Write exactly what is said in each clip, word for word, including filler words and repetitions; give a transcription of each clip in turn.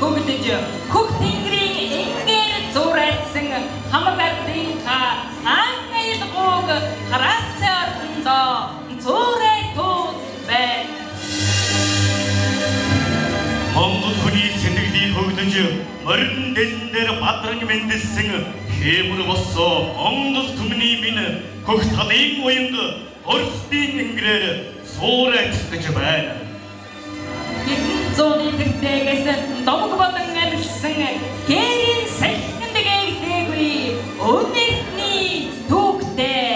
хөгдөж хөх тэнгэрийн энгээр зурайтсан хамаг ардын ха ангил гог хараацаа ордондоо зурай тууд байна. Монгол хүний сэтгэлийг хөгдөж морин дэлэн дээр бадран мэндэлсэн хэмэр боссоо Монгол түмний минь хөх талын уянг Оростын энгэрээр суурайчих гэж байна. Хэдэн зууны тэртээс домог болон амьсан хээрийн салхинд гээдээгүй өнөртний түүхтэй.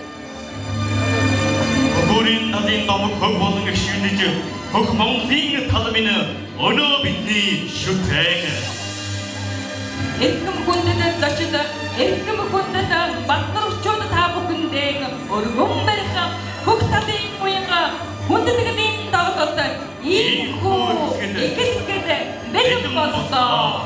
Өөрийн талын домог хөг болон гişүнэж хөх Монголын тал минь өнөө бидний шүтэн. Эрхэм хүндэд зочид эрхэм хүндэд батнарчууд та бүхэндээ өргөн барих хөх талын уянга хүндэтгэлийн тоглолт ийхүү игэлгэд бэлэн боллоо.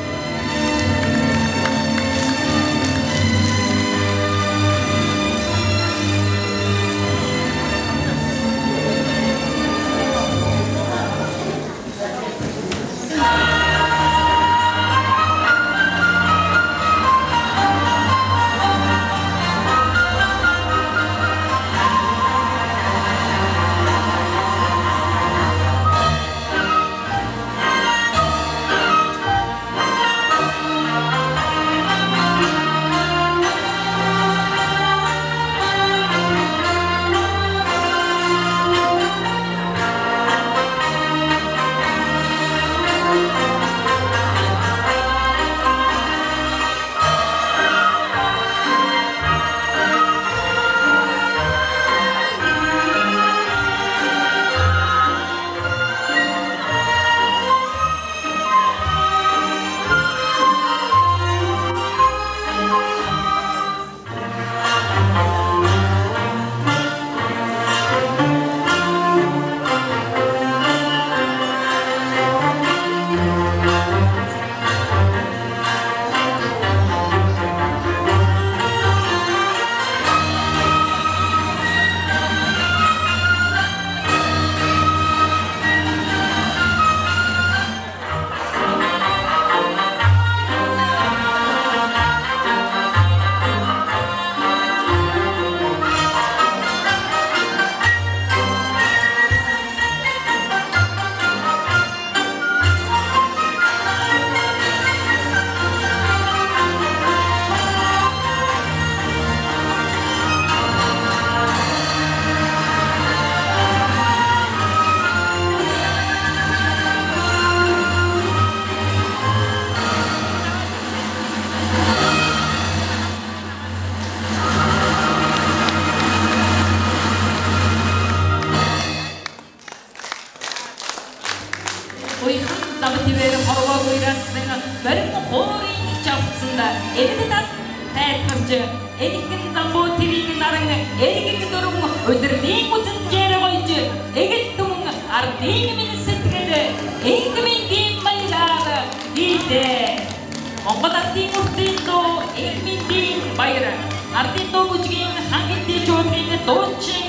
Монгол ардын үртэндөө Игминдийн баяр ардын дуу бүжгийн хангалтын чуулгын дуучин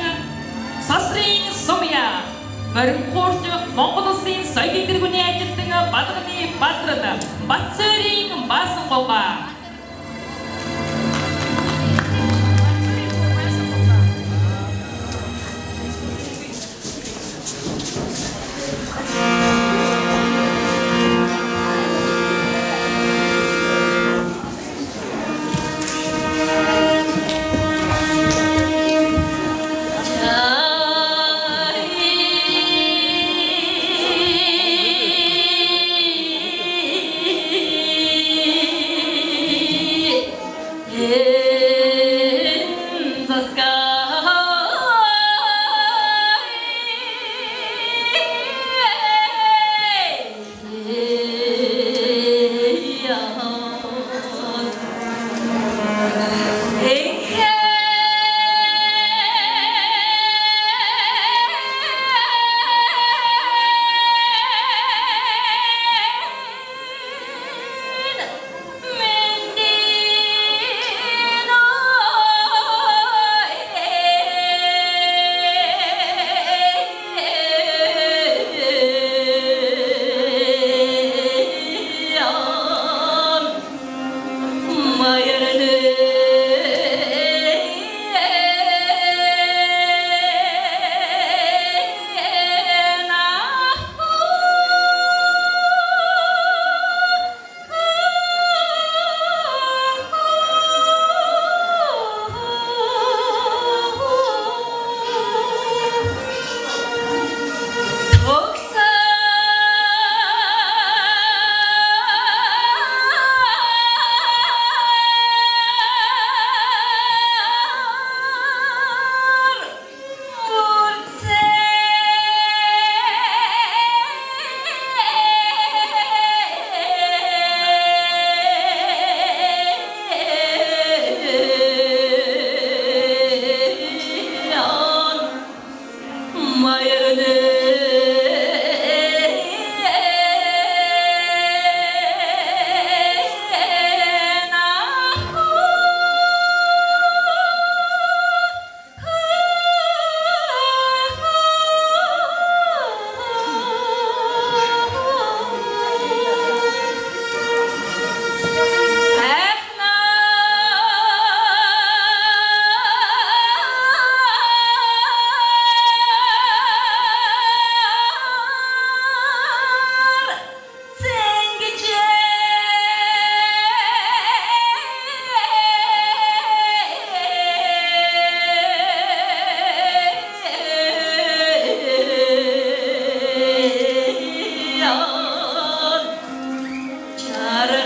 Сасрын Сумья морин хуурч Монгол улсын соёлын тэргүүний ажилтан Бадганы Бадрал Батцэрийн Баасан голга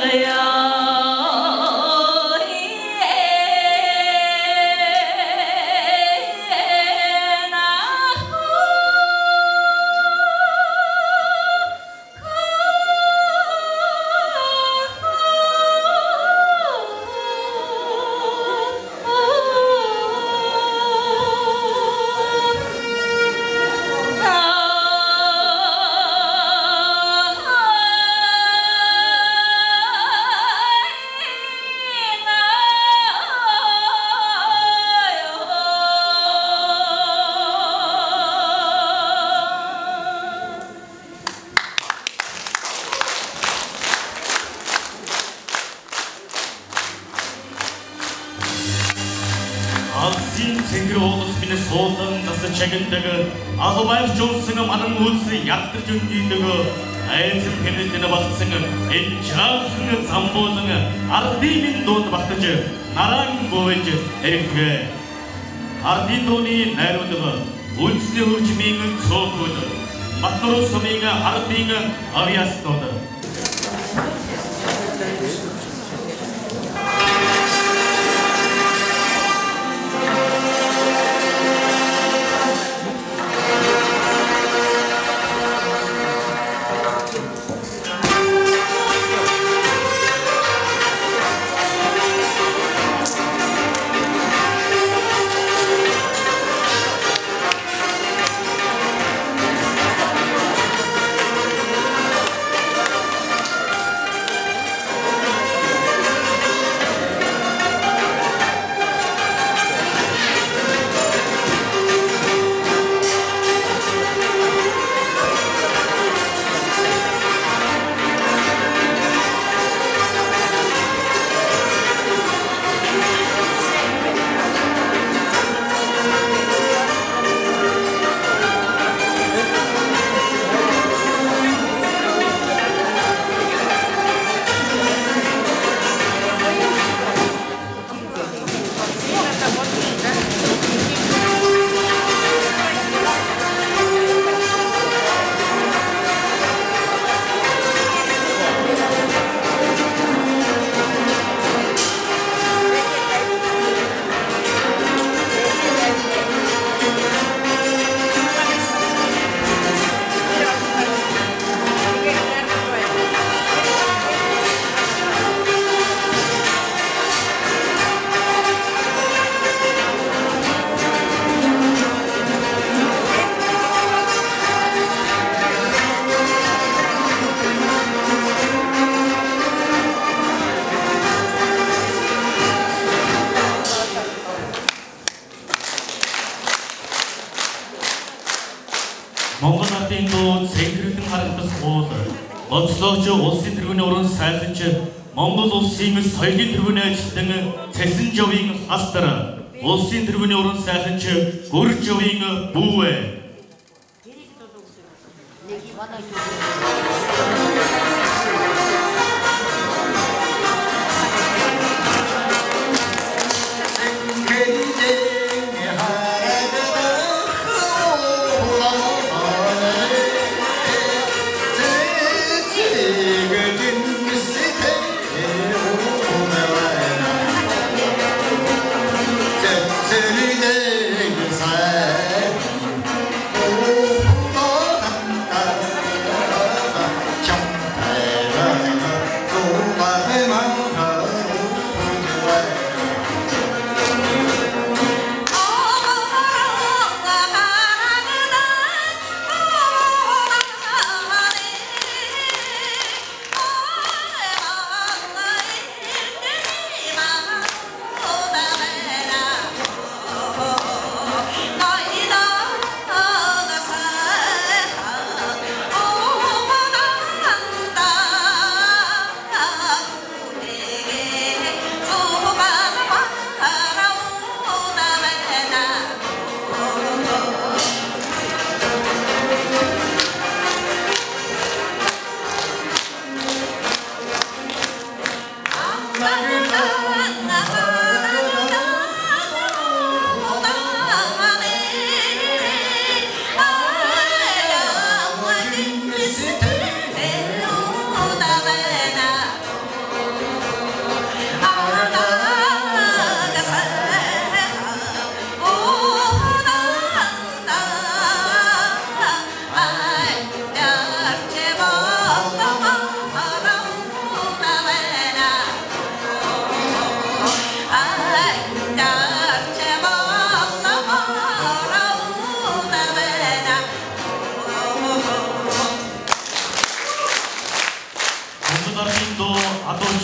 Алсын Цэнгэр облус Миннесотаның засы чагындағы Ағыбаев Джонсыңы маның ұлысы яқтыр жөндейдігі Айцын пенетені бақтысыңы Эн жағыңы замбозыңы Ардеймен доны бақтыжы Нараң бойыжы әріктігі Ардей доны нәрудығы Ұлысыны үрчімейңі цоқуды Мақтыру сомейңі ардейңі авиасыноды Монгол ардын дуу Цэнгэрийн харагдах уул онцлогч улсын тэргүүний уран сайханч Монгол улсын соёлын тэргүүний ажилтан Цэсэн Жовын алтар улсын тэргүүний уран сайханч Гүр Жовын бүүвэ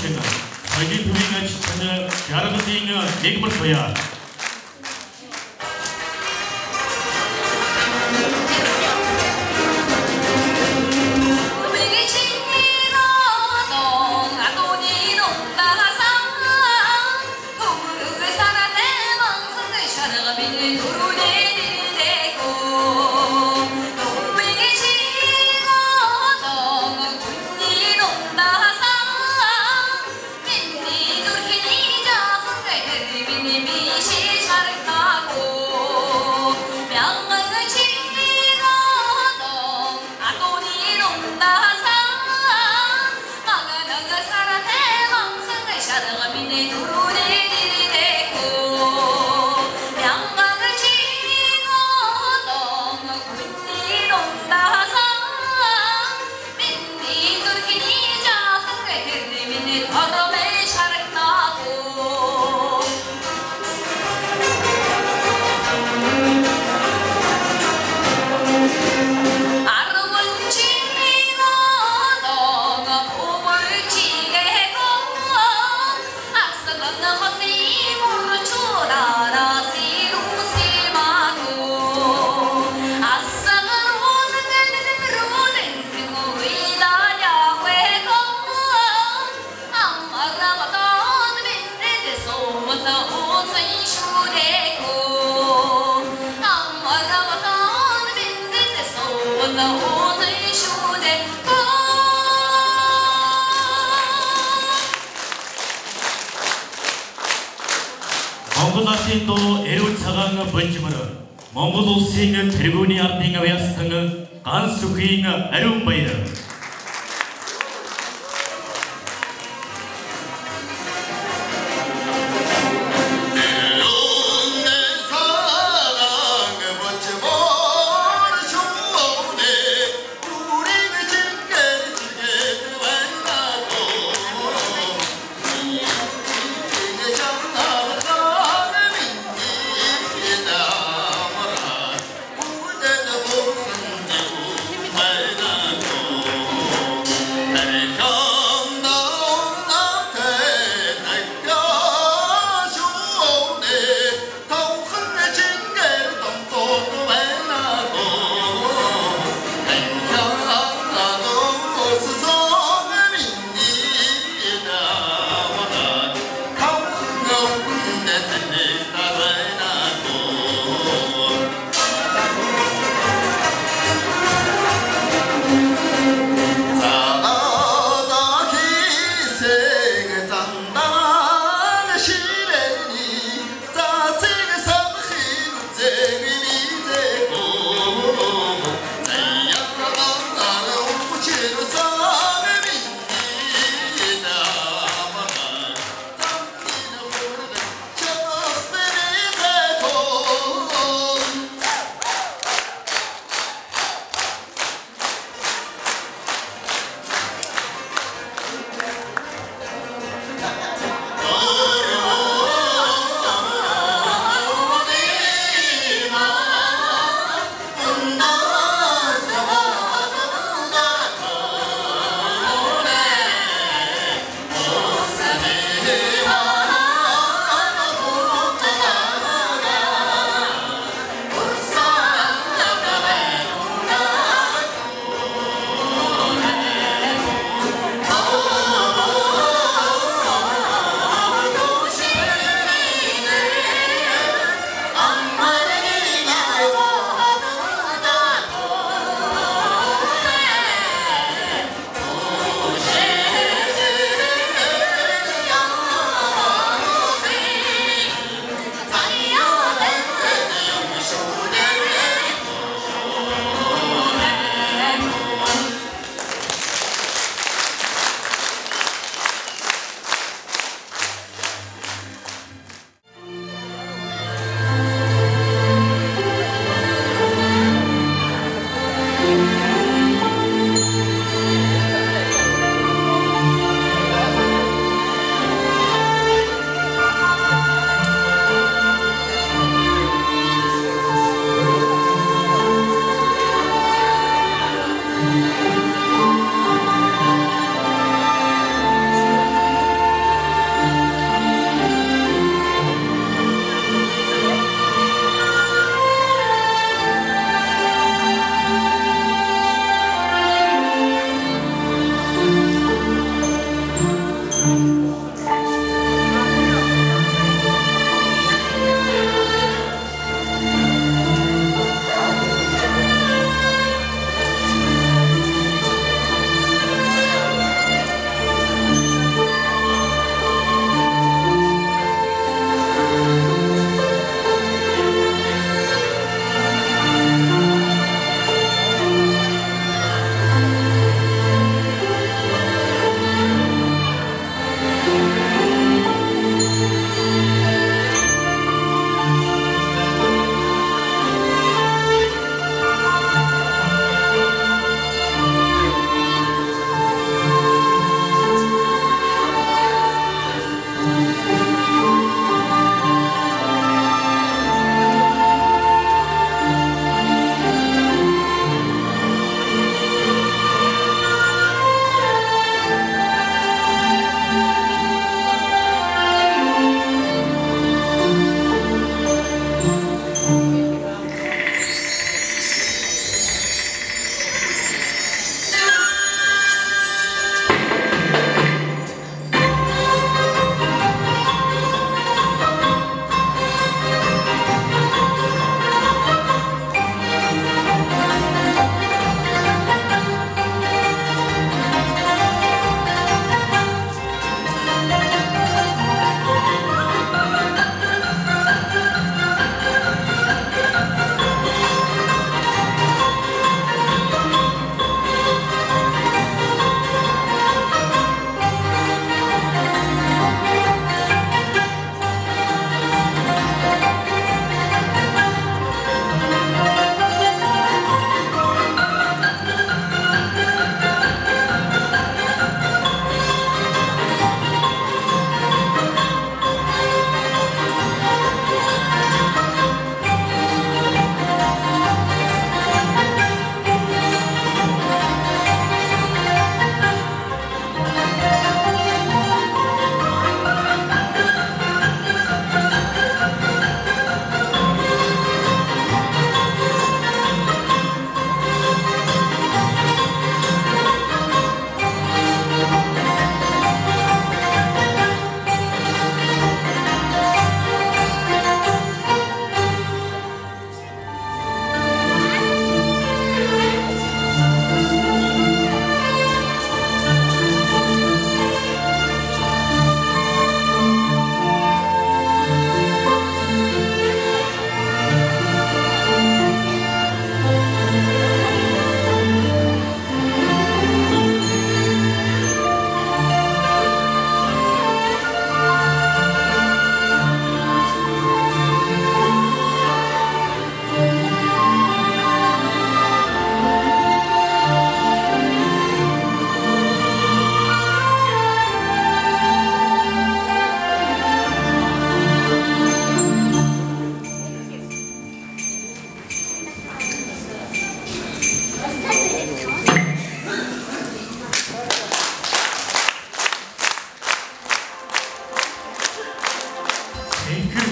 도칭 서기 두빙의 지천을 야르드빙의 내금을 보야 몽고다틴도 에로차강의 번지머는 몽고도 생의 드래곤이 아팅의 외스탕의 간수휘의 아름바이다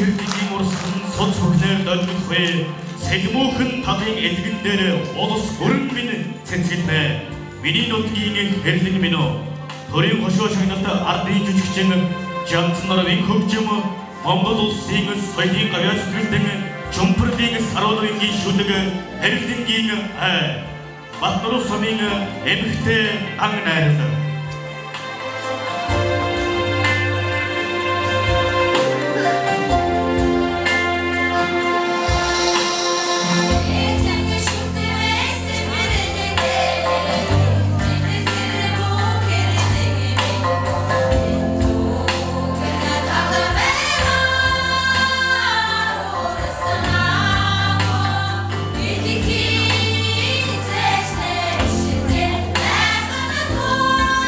хэрдгийн урсан соц бүхнээр долдохвэ сэлмүүхэн талын элгэн дээр улс бүрэн минь цэцгэлмэ миний нутгийн хэрлэг минь оо төрийн хошоо шагналт ардын жүжигчин жанц нарын хөгжим Монгол улсын соёлын гавьяа зүтгэлтэн чумпрдын саруулынгийн шүлэг хэрлэнгийн ай Батнур сумын эмхтэй ан найрал Oh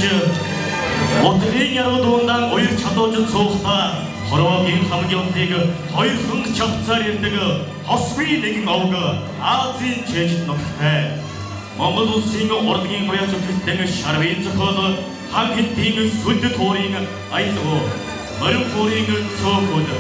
Өтгийн яруу дуундан уяр чадуужид суухтаа хорвоогийн хамгийн өндөг хоёр хөнгө чавцаар ирдэг хосгүй нэгэн овг Азийн чэжид нутагтай. Монгол улсын урлагийн буяа зөвлөлтөнд шарвын зохиол хан хэдийн сүлд туурын аялал морин хуурын цөөхөд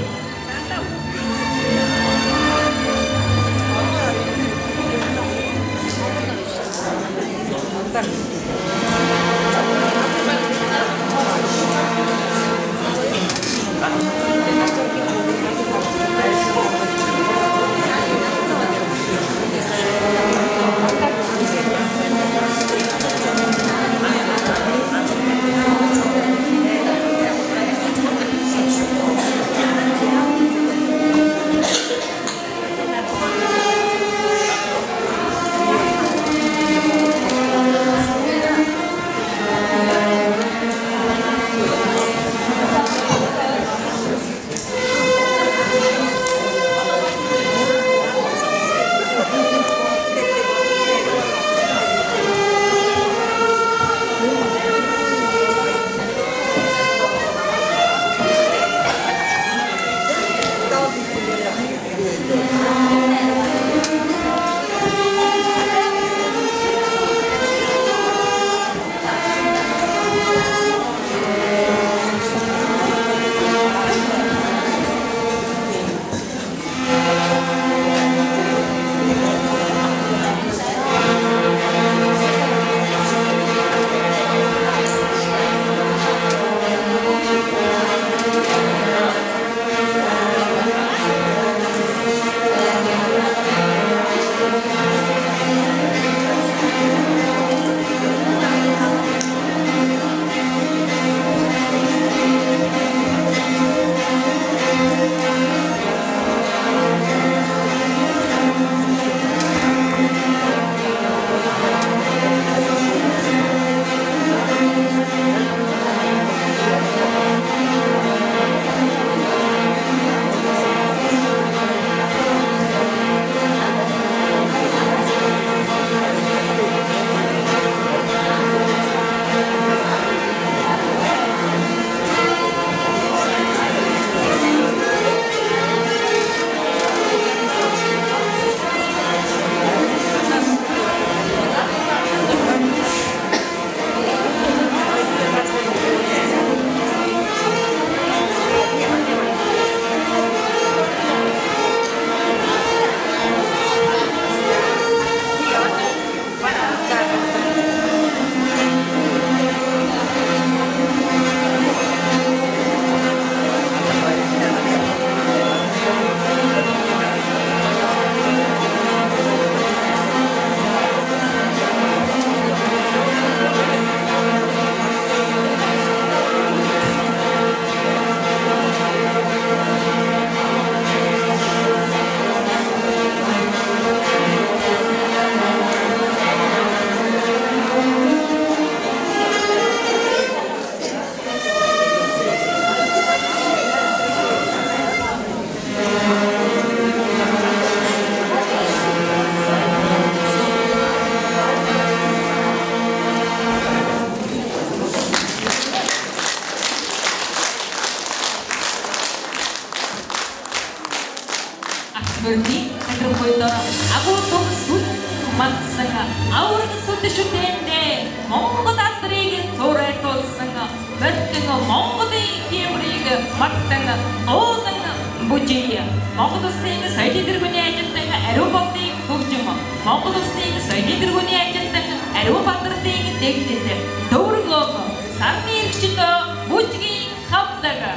Berdi terfoito aku tuh sud matsanga aurang sud shutende mongo datrige soreto sanga bertengo mongo de kiemriga mattanga odanga bujiya mongo dostega saidi dirguni ajantanga aerobati bujuma mongo dostega saidi dirguni ajantanga aerobatrtege degdete dowrgloko sarnirchito bujgi hapdaga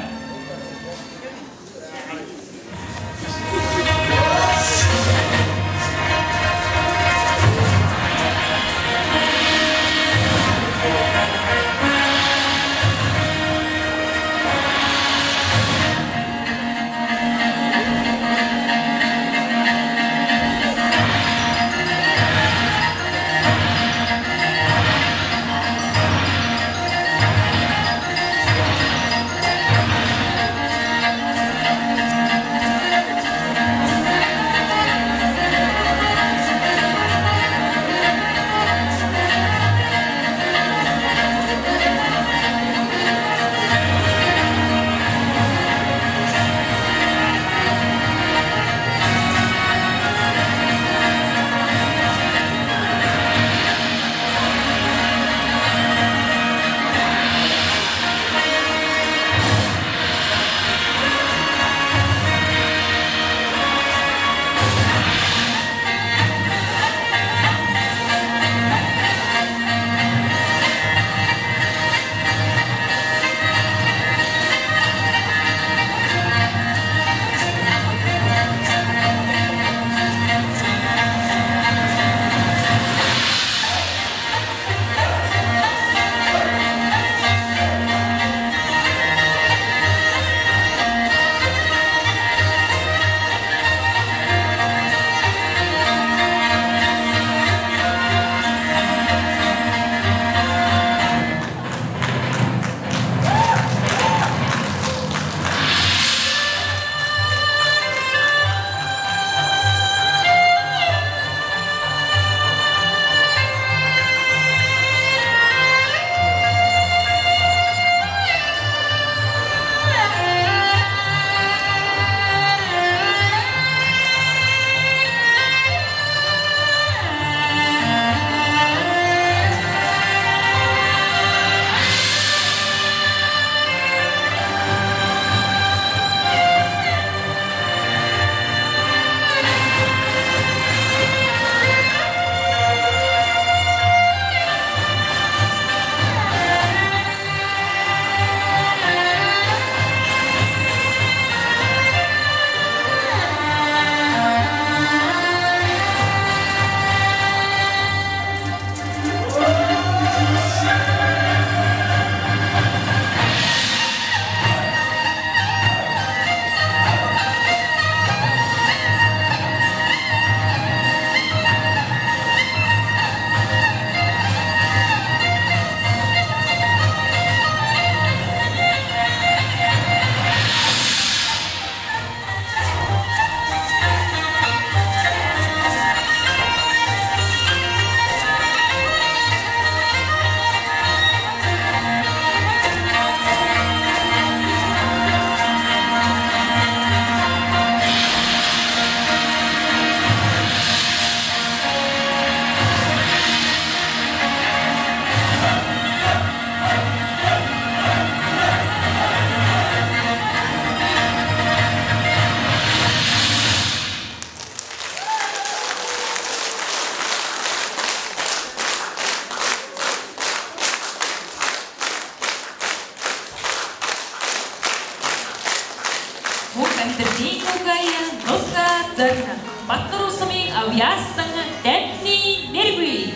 Darna Patrusuming Avyasang Daphne Nervi.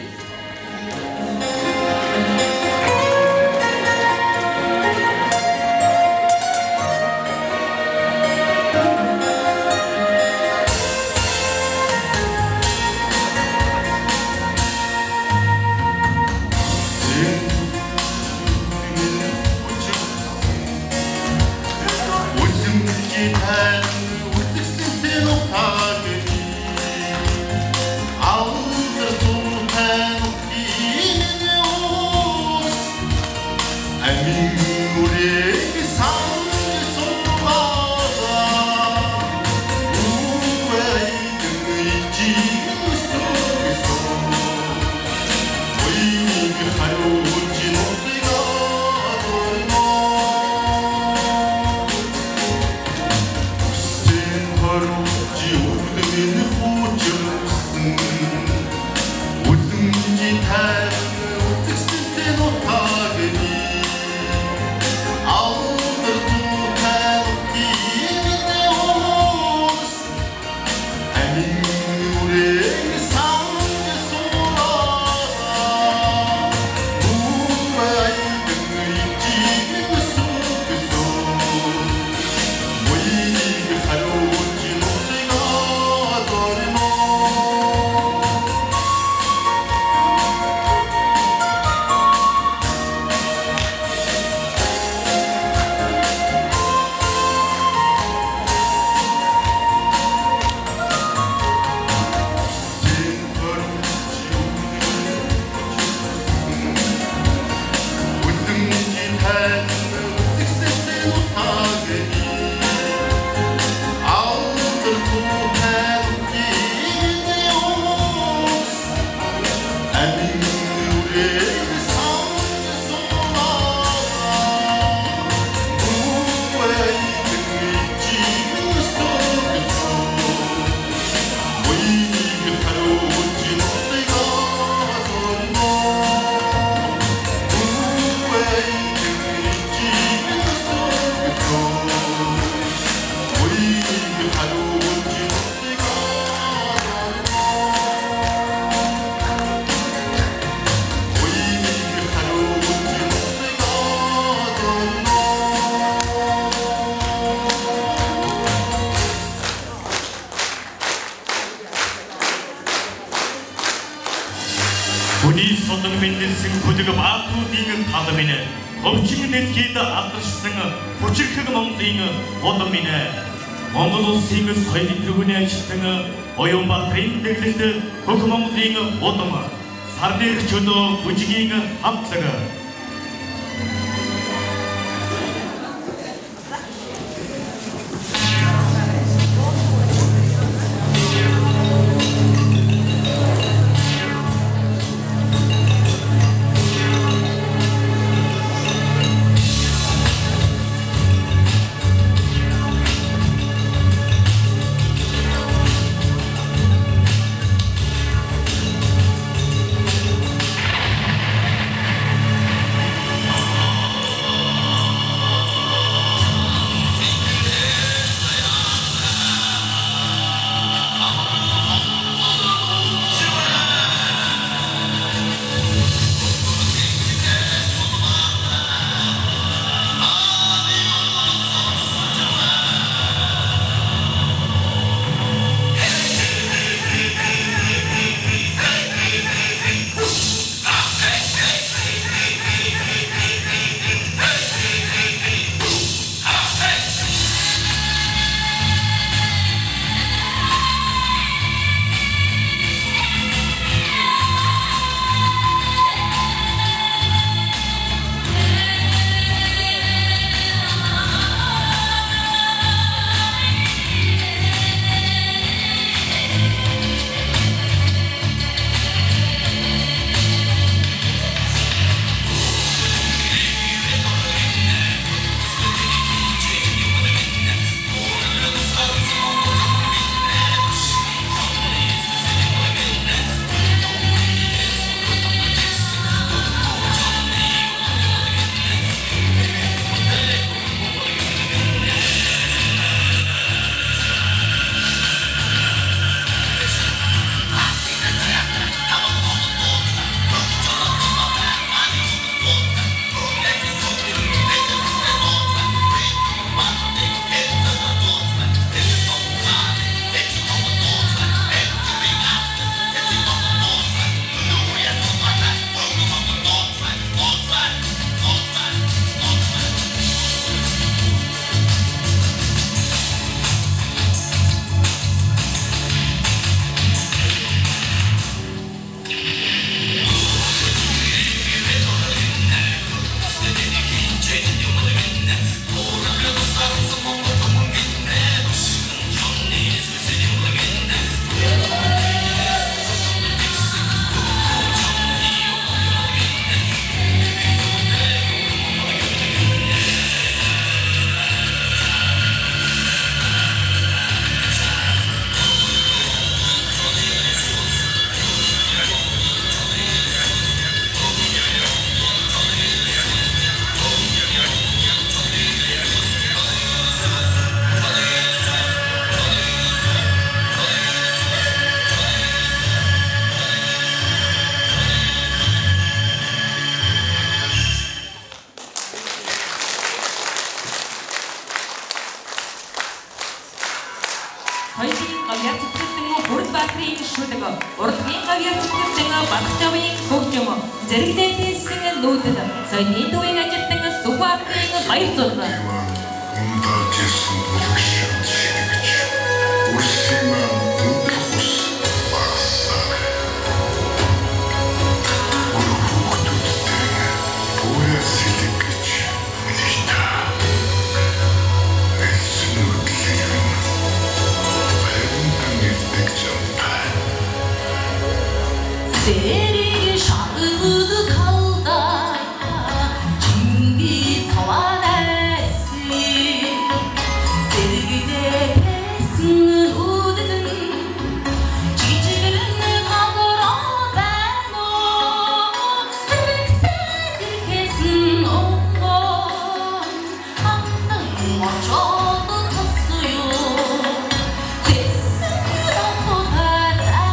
Хүний содон мэндэлсэн хөдөг баатуудын таламын өвчин нэлгээд алдаршсан хүчирхэг Монголын удам минь Монгол улсын соёлын төвөний ажилтан Оюун Баатрын дэглэлд хөх Монголын удам сарны чөлөө бүжгийн хамтлаг зэрэгтэй тээсэн нүүдэд соёлын төвийн ажилтан Сүхбаатарын баяр зориг. Унтаад ирсэн бүлэгшин шигэж үрсийн маань өнгөх ус багасаа. Өөр хүүхдүүдтэй бүгд сэлгэж хэлийта. Эцэн үдлийг баяртай ирдэг жамтай. Зэрэг шаргууд қалда чинги цаванайси зэрэгдээ тэсэн үдэн жижигэрэн хавраа байна зэрэгсээ тэсэн онгон хатан мочоод тосё тэсэн рахотаа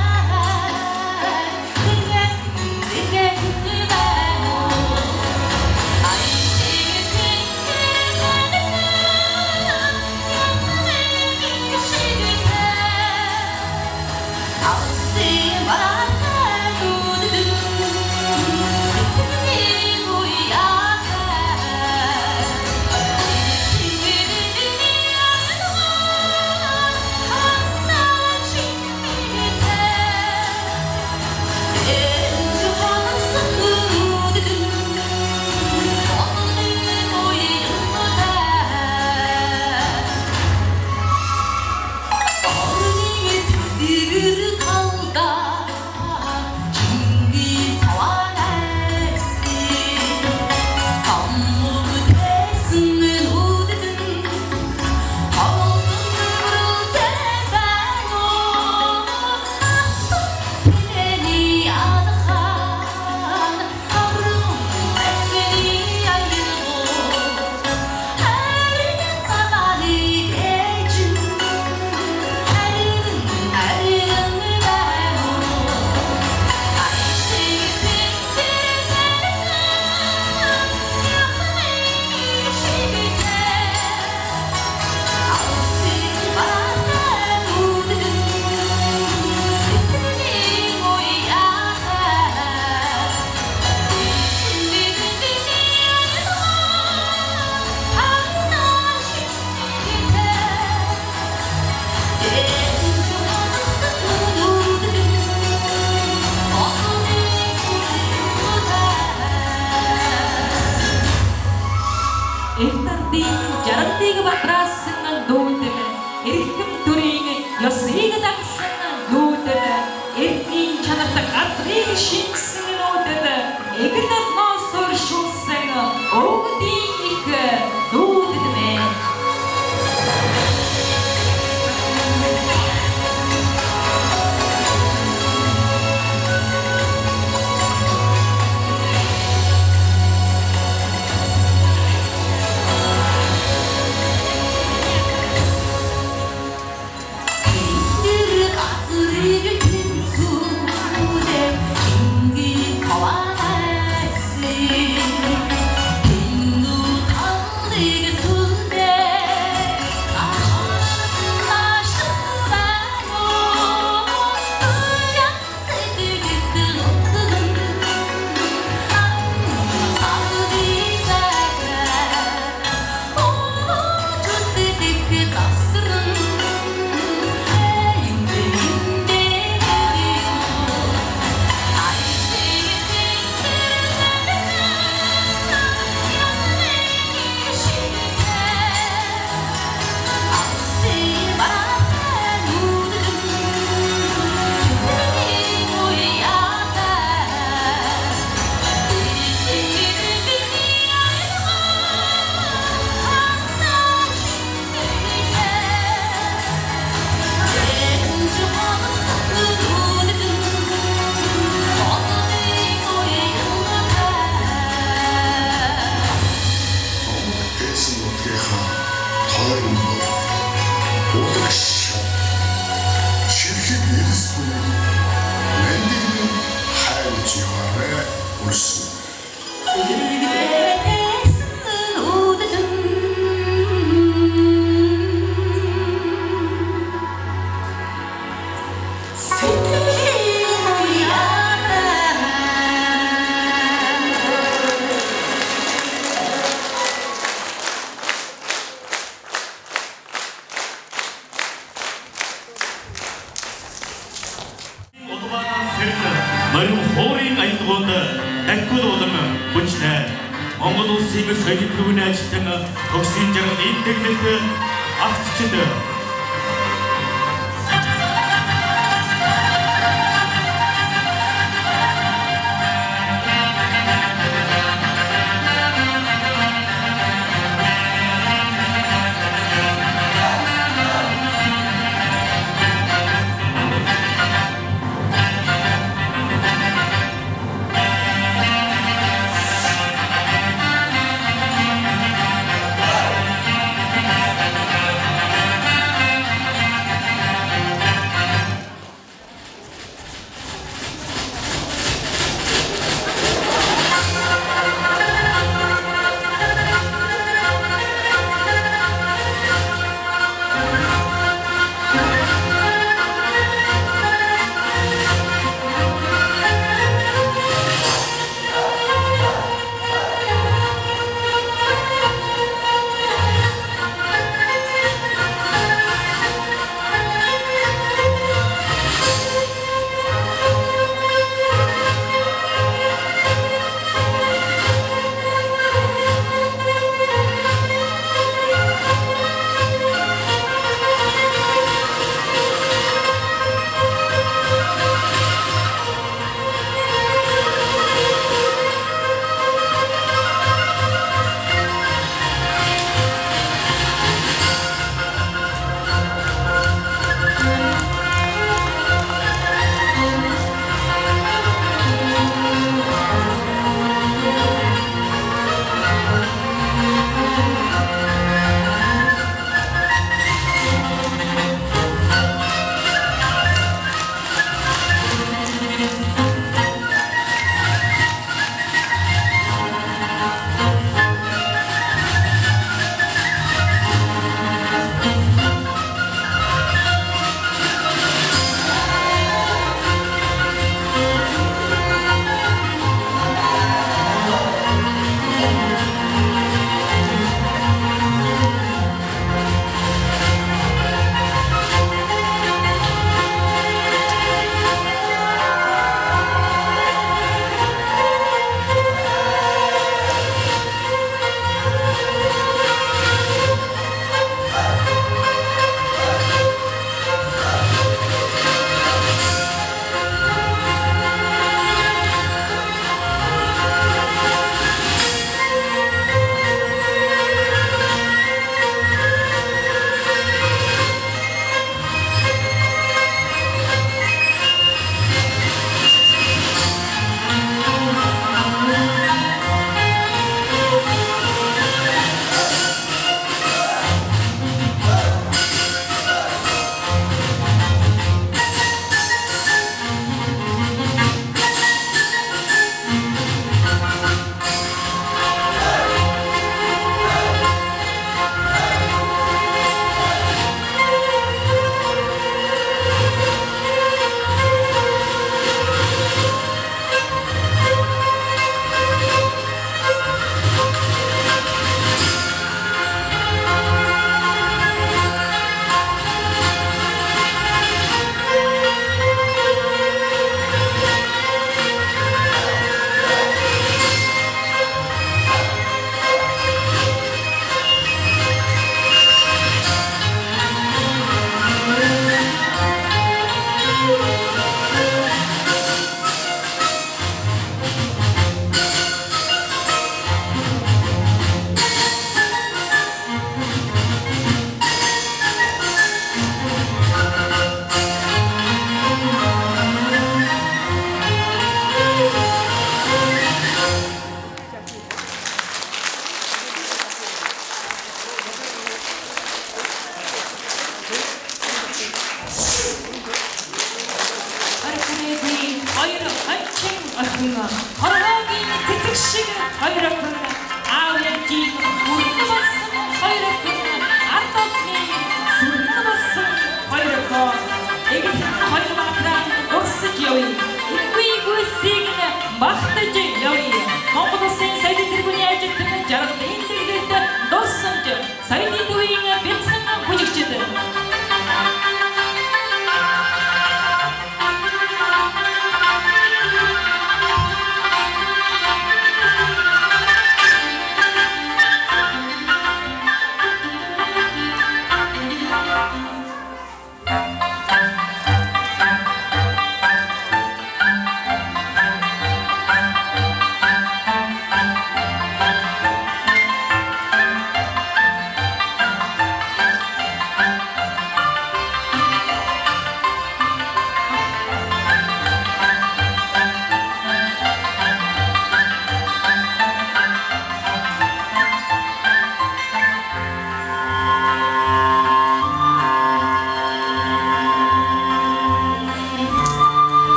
Эвтардын жаргалтыг батраасан нүүдэл эрхэм төрийн ёсыг дагсан нүүдэл эртний чанартай газрыг шингэсэн нүүдэл эгэл орноос өршүүлсэн өвгдийн их нүүдэл мэн. Дахиад улам хүчтэй Монгол улсын соёлын төвийн ажилтан төгсгийн жаргал энэ дэглэлд агтчид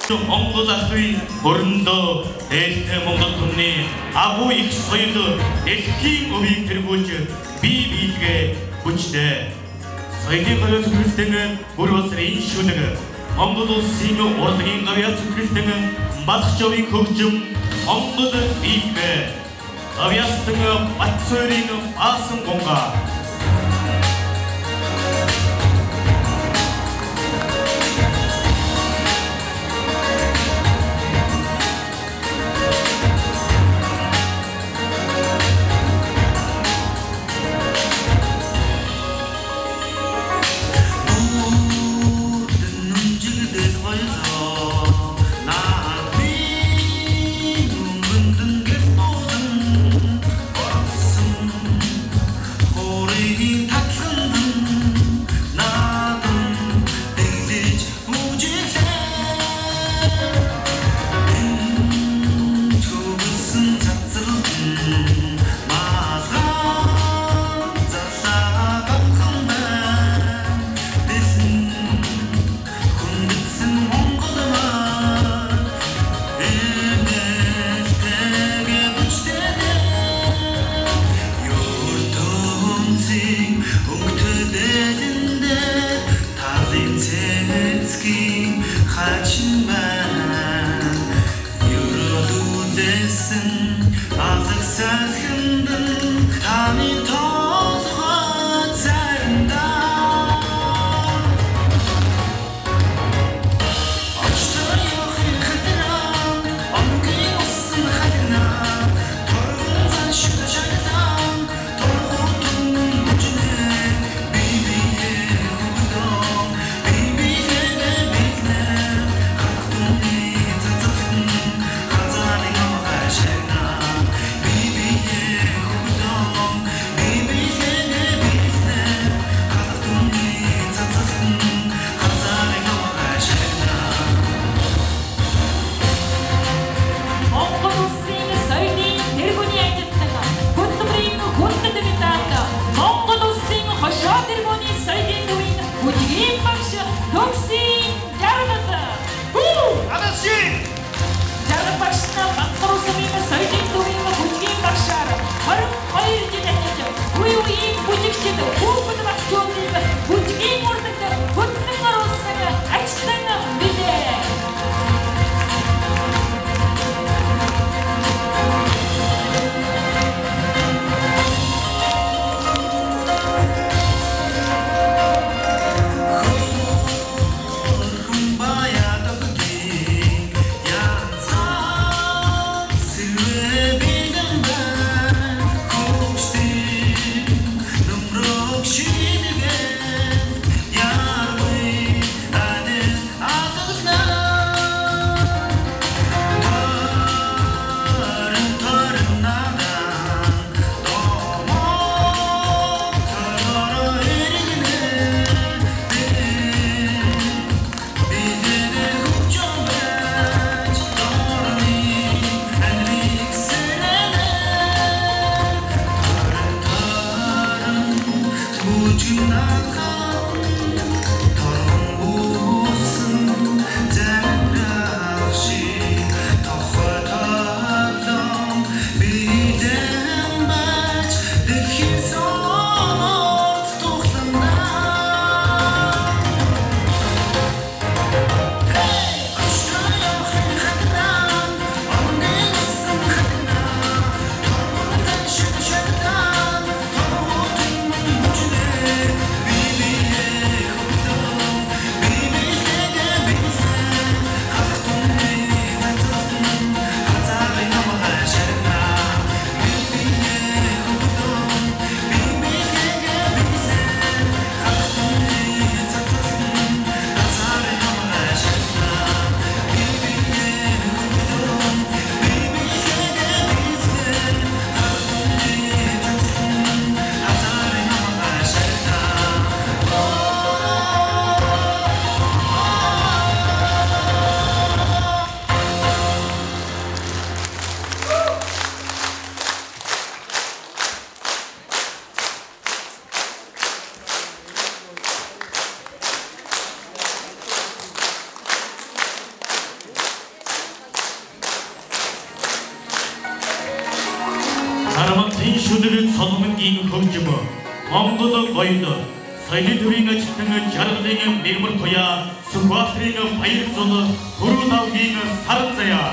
Монгол ахын өрөндөө дээлтэй Монгол түмний агуу их соёл дэлхийн өвийг тэргүүлж бие биегээ хүчтэй соёлын гавьяа зүтгэлтэн бүр улсын шүлэг Монгол улсын урлагийн гавьяа зүтгэлтэн Балхчовын хөгжим Монгол биегээ гавьяастан Батцойрын баасан гонга гийн хөгжим Монгол гоёд соёлын төвийн ажилтан жаргалын мэрмэр туяа Сүхбаатарын баяр зул Түрүү давгийн сар заяа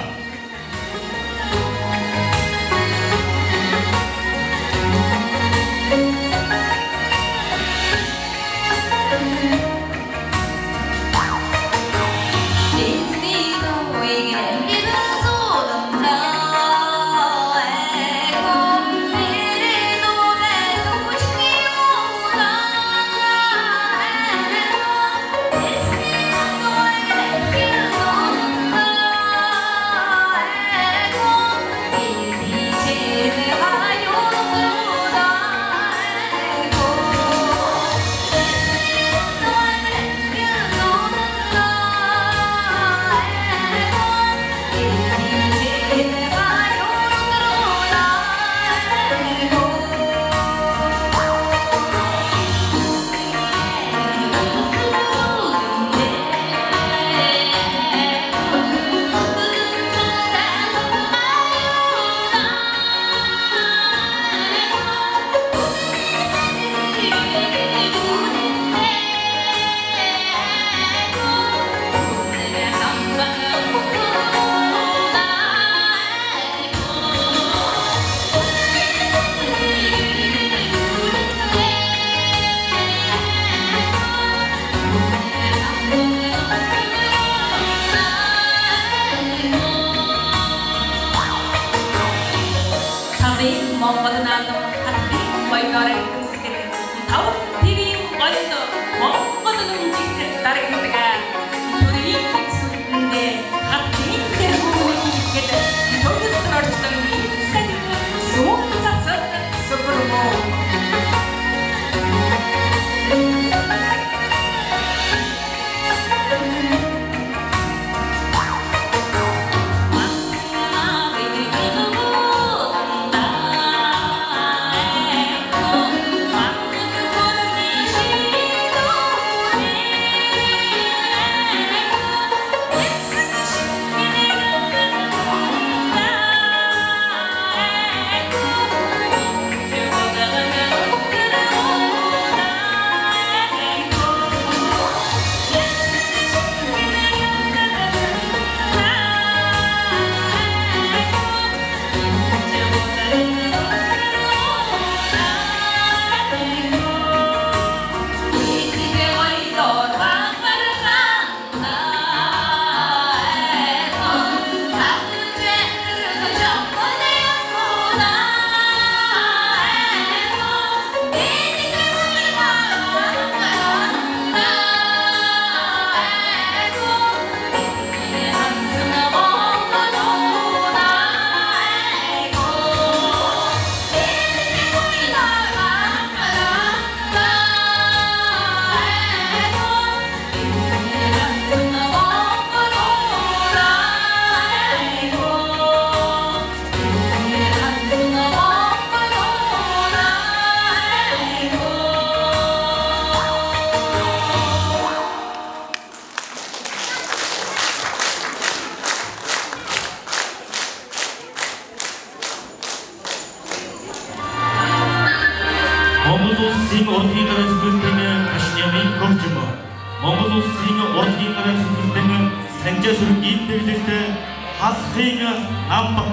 Монгол улсын урлагийн гараа зүтгэлтэн Кашнямын хөгжим Монгол улсын урлагийн гараа зүтгэлтэн Санжаа сүргийн дэглэлт халахын намбат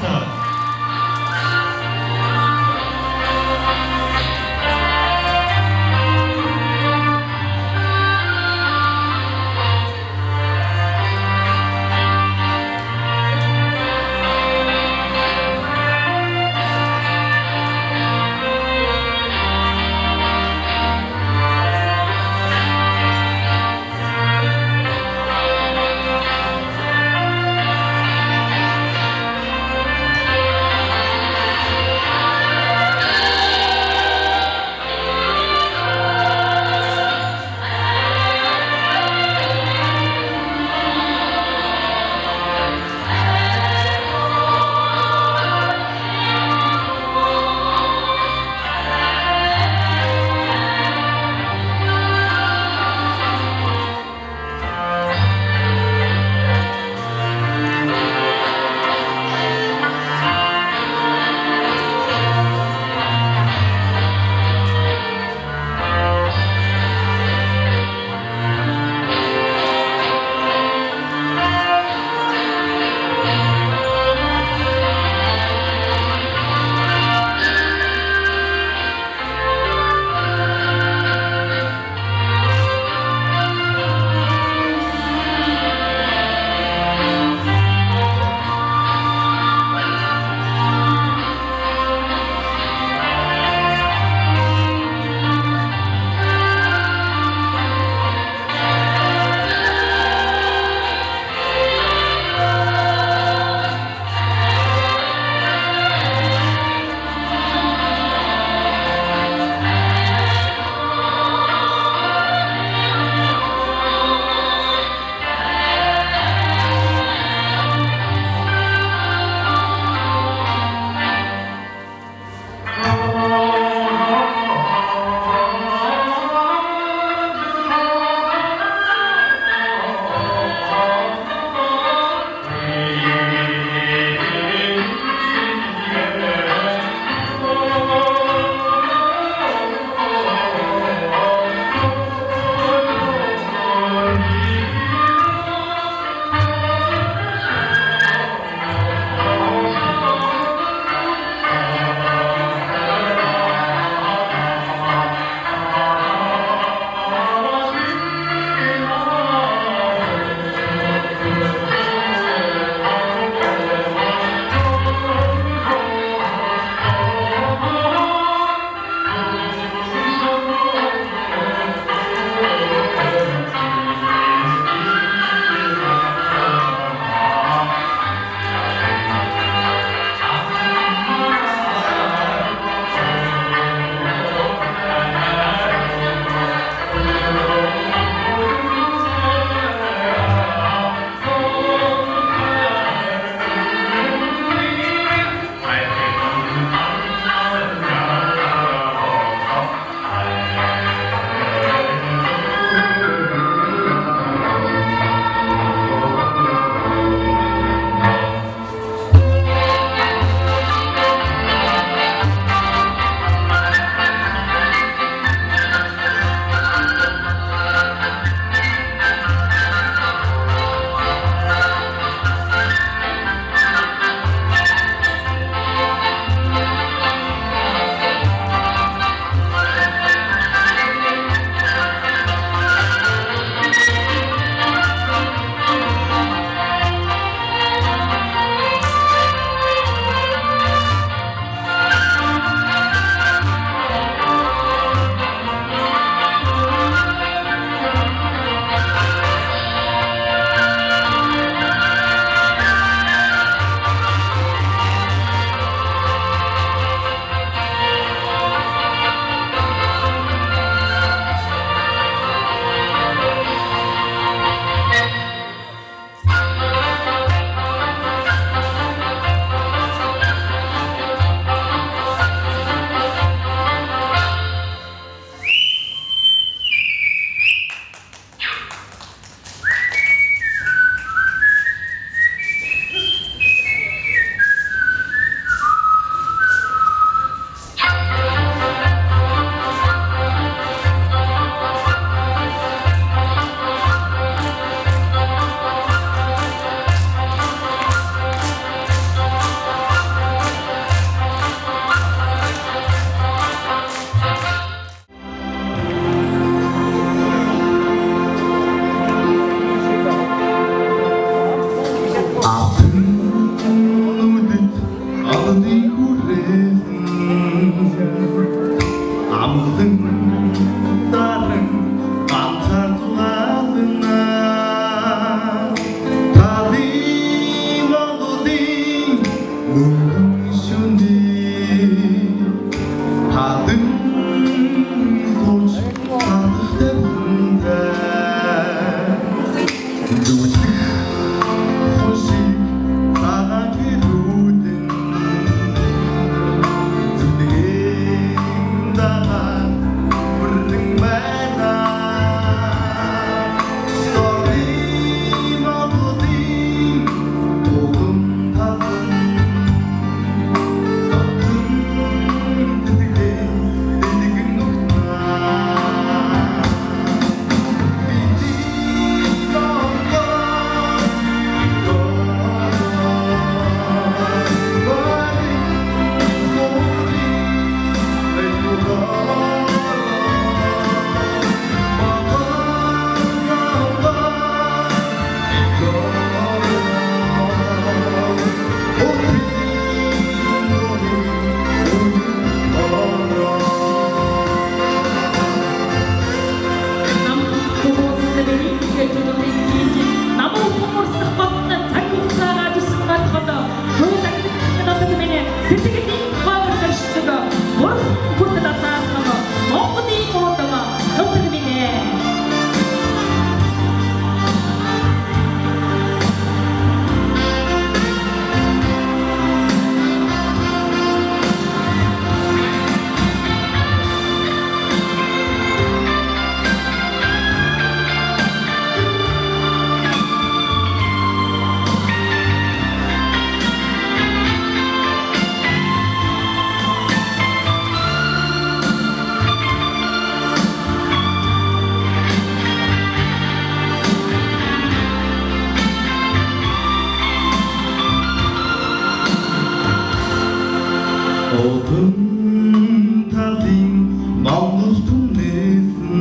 Odun tading namlus tunnesin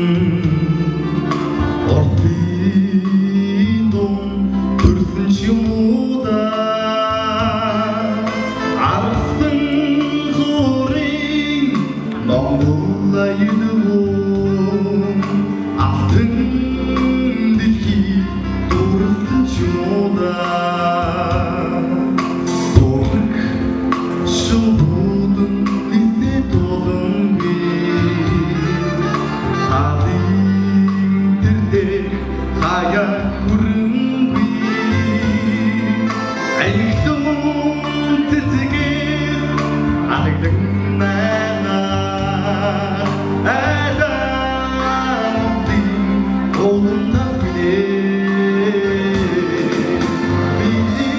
Ortindon türsün şumuda Arsın zorin namlulaydım Ahtın diki dursun şumuda Oğlum da bile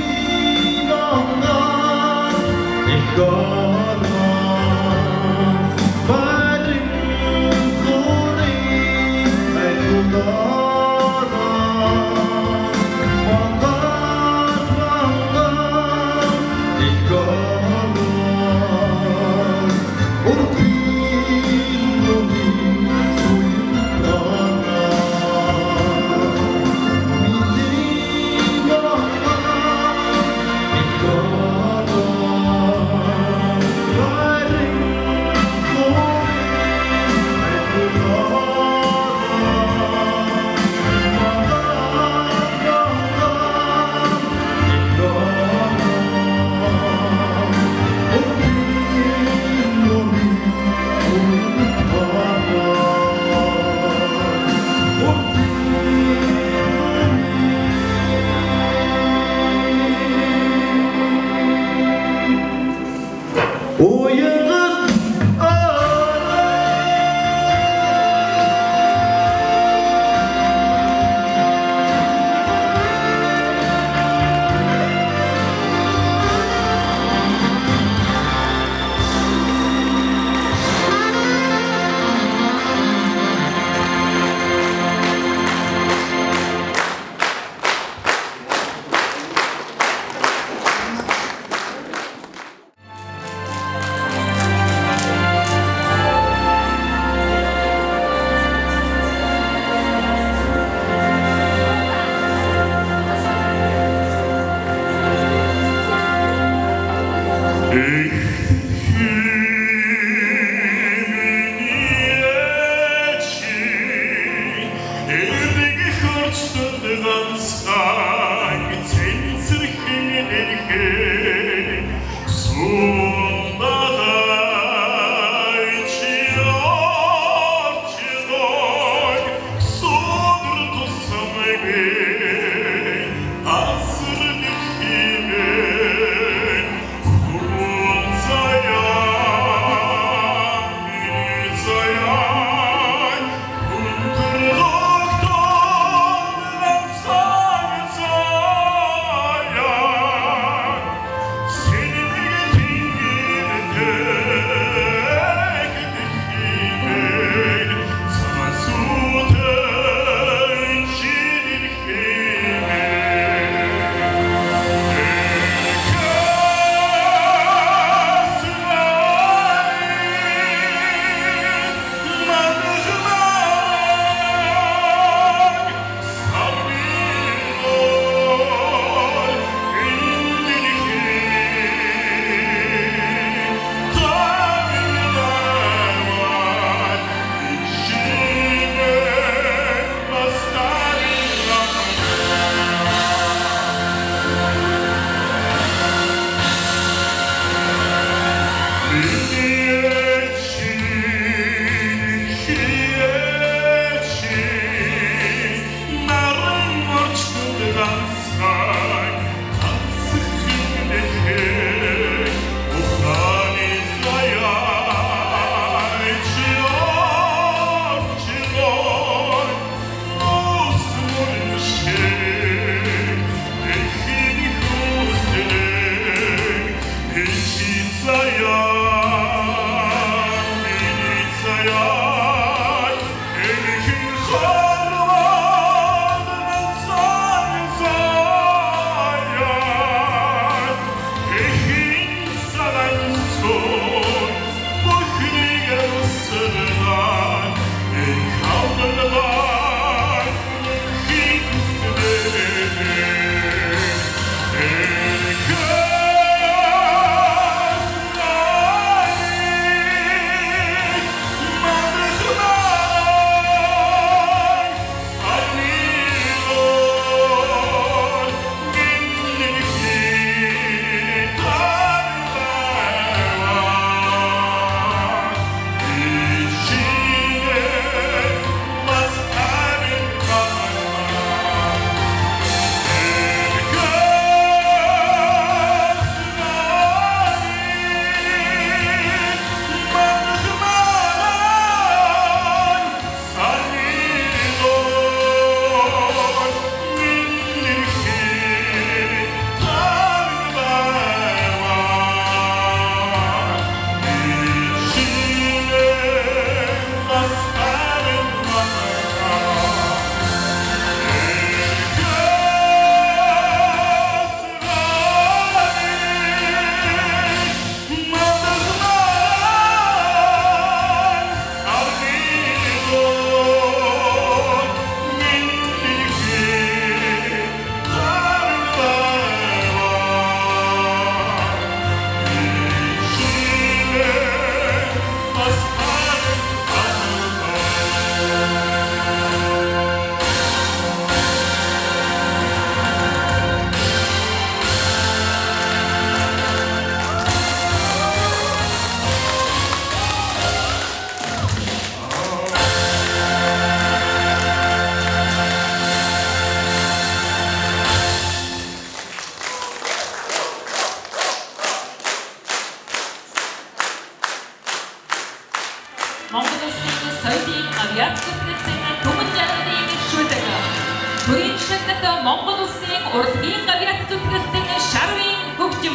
Монгол улсын соёлын авиацийн хэлтсийн түмэн жанрын шүлдэг. Төрийн шатнат Монгол улсын урлагийн авиац зүтгэлтийн шарвын хөгжим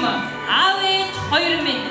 АВ хоёр минь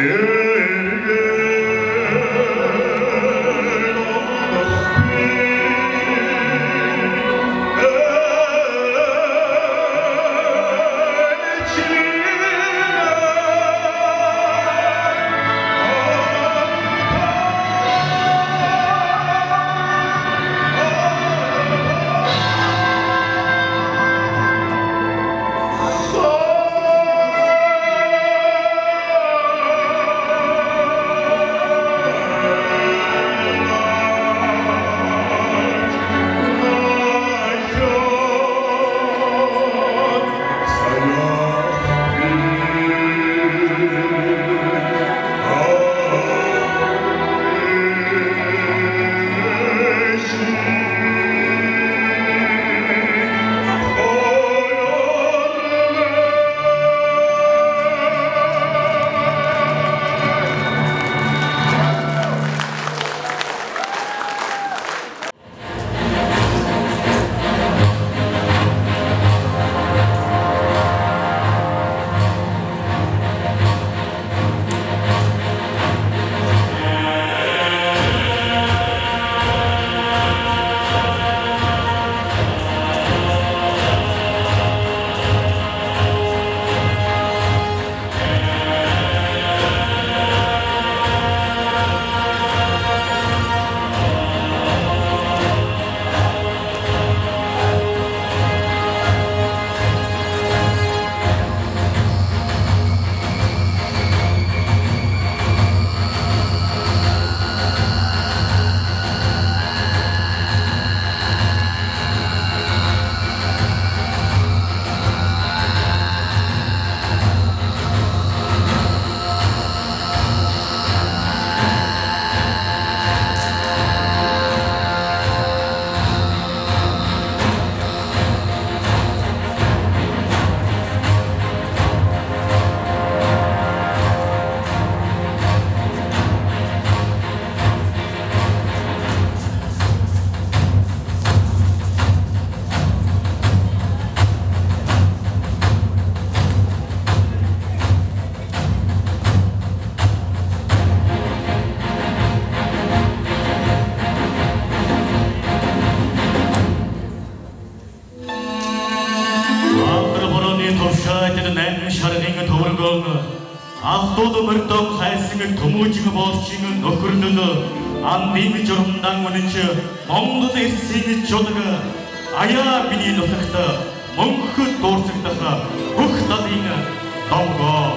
Ахтууд мөрдөг хайсан төмөөжиг болчин нөхөрлөл андын журмдан үнэнч Монгол эрсийн жудаг аяа миний нутагт мөнхөд дуурсагдах бүх талын довгоо.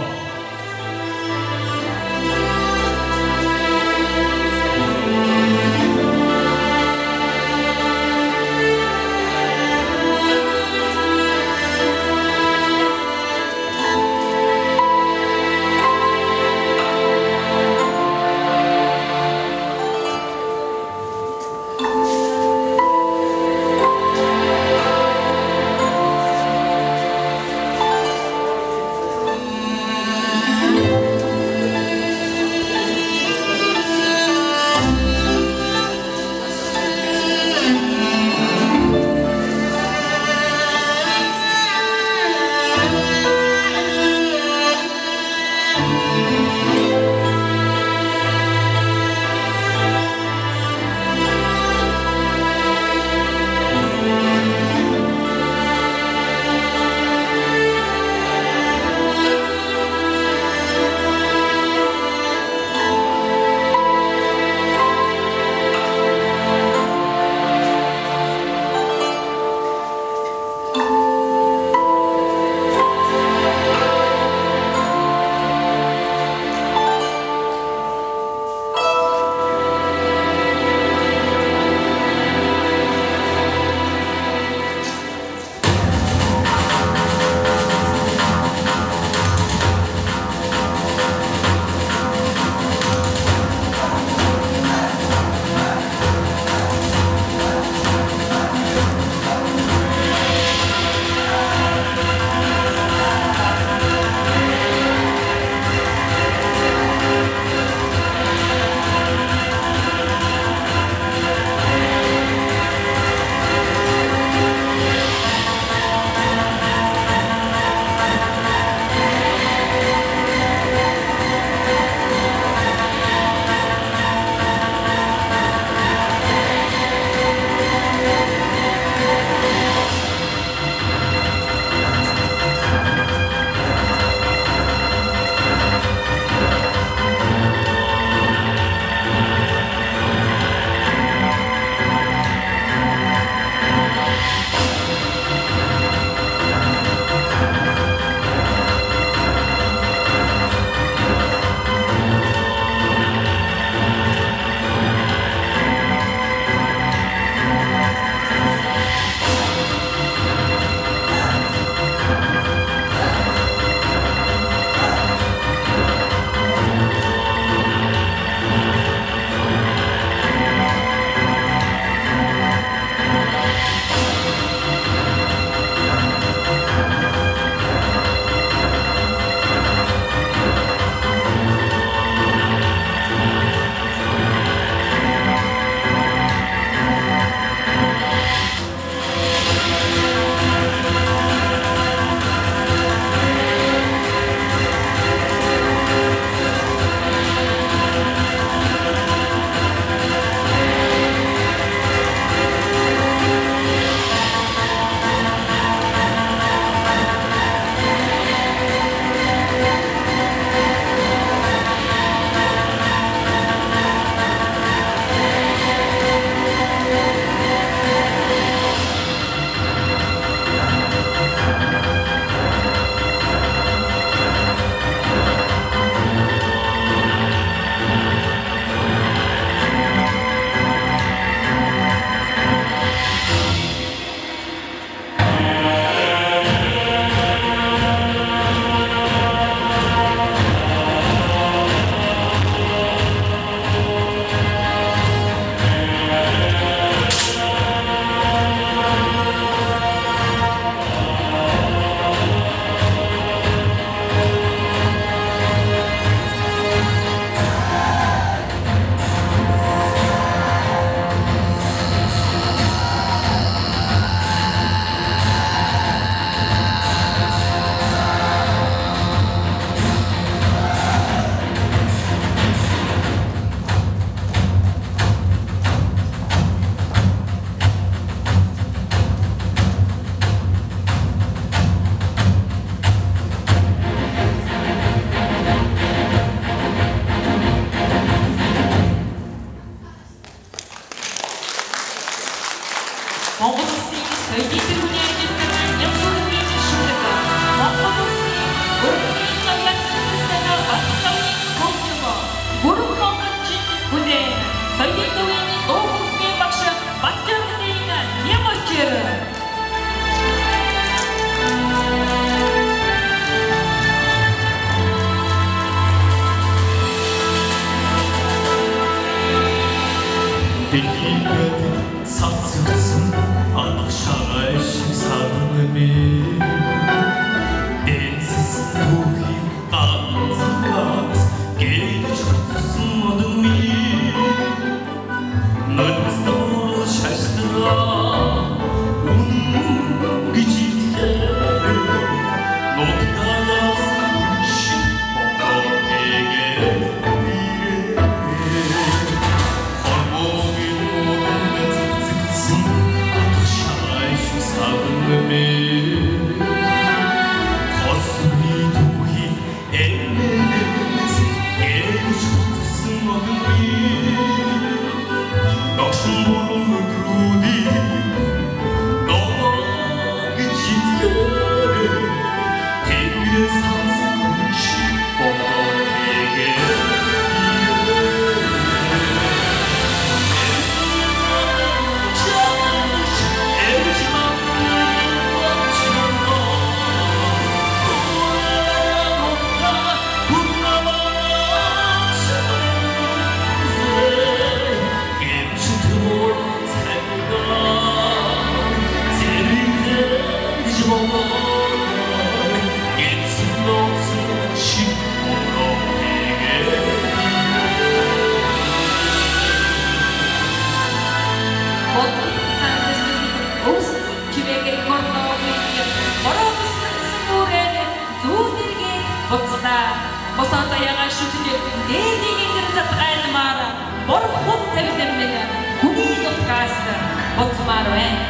босоо заяагаа шүтгэж дээдийн интернет айлмаар бор хот тавьдэмэг хүний нутгаас боцмаар байна.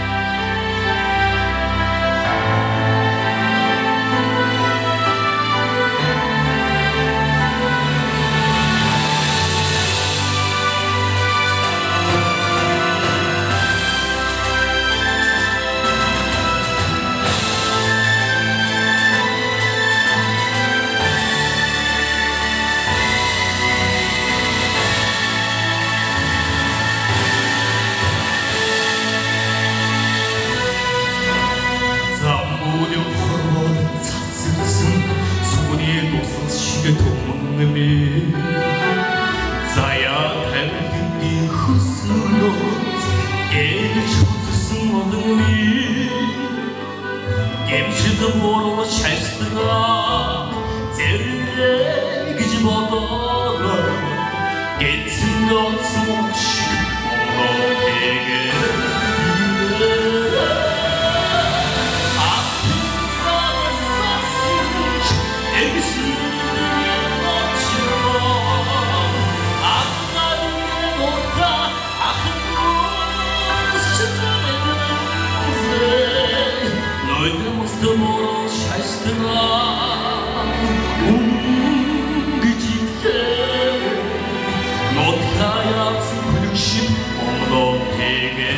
Заяа тавилгын хөснөөс гээж хүссэн модны гэмшид мөрөө шаштраа зэрэг гэж бодоо гэнсэн нөөц шиг модыг Tomorrow şaştıra ungicikte Notka yapsın kulükşip onu tege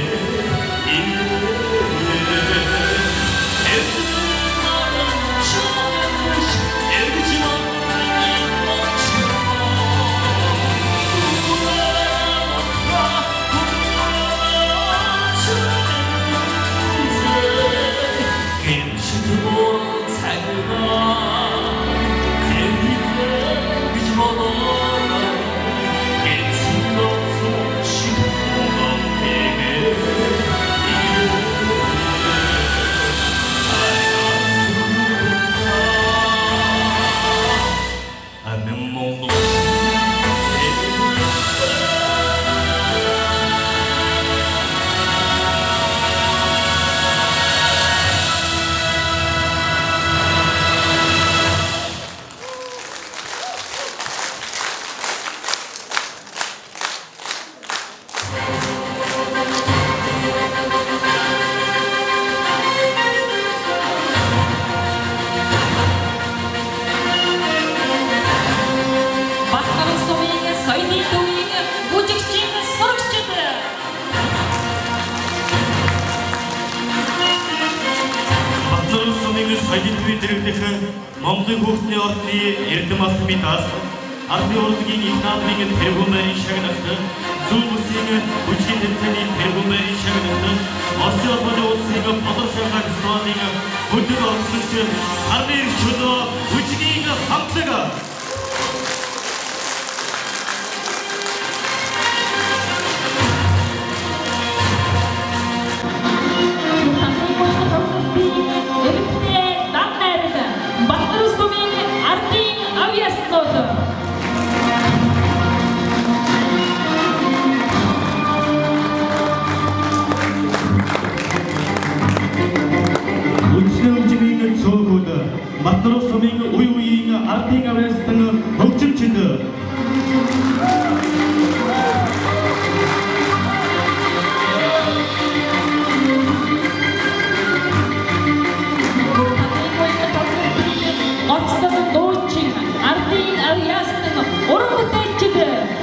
Монголын хүүхдний ордны эрдэм алтмын даас ардын урлагийн их наадмын тэргүүн байрын шагналт зүүн бүсийн бүжгийн тэмцээний тэргүүн байрын шагналт Оросын улманы улсын бодол шалгаан фестивалийн хөдөг оролцогч сарны чөлөө бүжгийн хамтлаг Матнаруу сумын үе үеийн ардын авьяастан хөгжимчид Оцсон дуучин ардын авьяастан уран бүтээлчид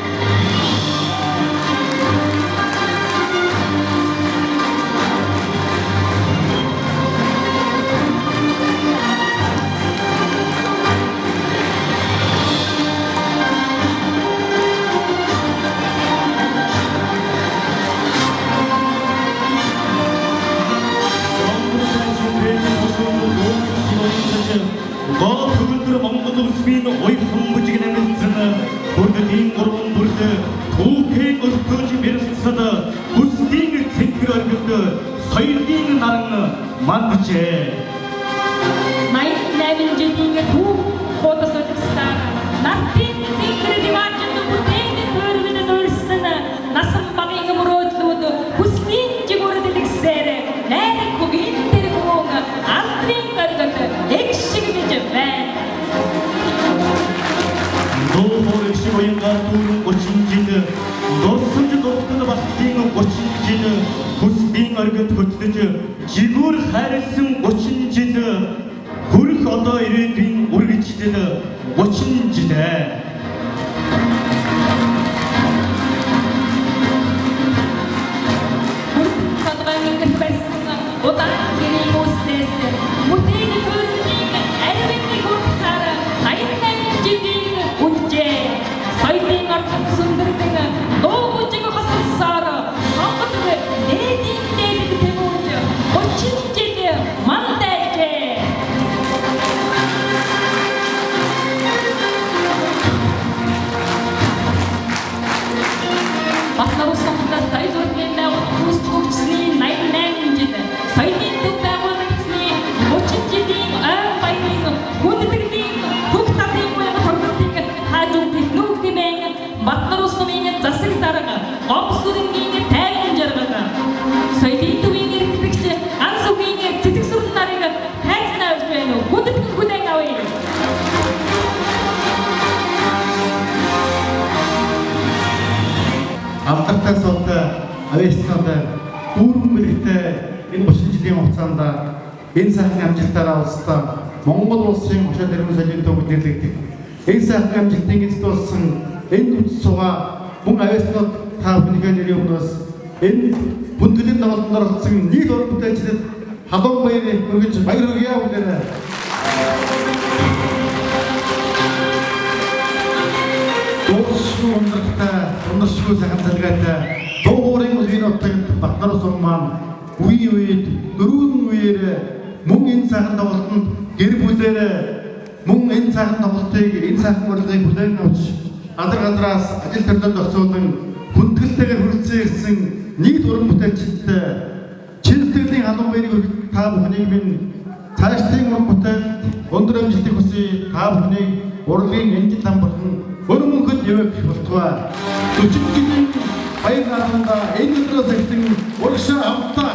Монгол улсын уяхан бүжгийн амьдсан бүрдийн гурван бүрд түүхийн өртөөж бэрхсэд бүсдийн цэнхэр оргилд соёлын наран мандчээ. ninety-nine жилийн түүх бодос өдөрсөн нартын цэнхэр диваачд бүтээн төрвэн нөрсөн насан багийн мөрөөдлүүд бүсдийн жигүүрдэлгсээр найраг хөгийн тэргүүн алдрын гаргад эгшиг биж байна. дүүрэн гучин жил дурсамж дуртан балтын гучин жил хүсбийн оргид хөтлөж жигүүр хайрлсан гучин жил хөрөх одоо ирээдүйн үргэлжлэл гучин жил Амтартай суутай авьяастай дүүрэн мэрэгтэй энэ гучин жилийн хугацаанд энэ сайхан амжилтаараа улсдаа Монгол улсын хошоо тэргүүн соёлын төвөнд нэрлэгдэх энэ сайхан амжилтын эзэд болсон энэ үс сугаа мөн авьяаснууд та бүхний нэрийн өмнөөс энэ бүтгэлийн тоглолтоор болсон нийт уран бүтээлчдэд халуун баярыг хүргэж баяр хүргье бүгдээрээ. Дууцшгүй ундрахтай, ундрашгүй сайхан залгайтай дуугуурын үеийн утгад Батнар сум маань үе үед дөрвөн үеэр мөн энэ сайхан тоглолтод гэр бүлээр мөн энэ сайхан тоглолтыг энэ сайхан урлагийг бүлээн авч газар газраас ажил төрлөнд орцуулан хүндгэлтэйгээр хүрэлцэн ирсэн нийт уран бүтээлчдтэй чин сэтгэлийн халуун баярыг хүргэж та бүхнийг минь цаашдын уран бүтээл өндөр амжилтыг хүсье. Та бүхнийг урлагийн энжил тамбархан өрн мөнхөд явах болтугай. Өчиг жилийн баяр наадманда энэ өдрөөс эхлэн урагшаа хамтдаа